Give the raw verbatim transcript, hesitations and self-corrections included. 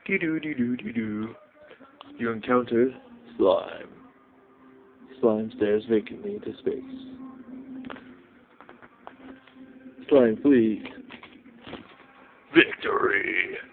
Doo doo doo doo doo doo. You encounter slime. Slime stares vacantly into space. Slime flees. Victory!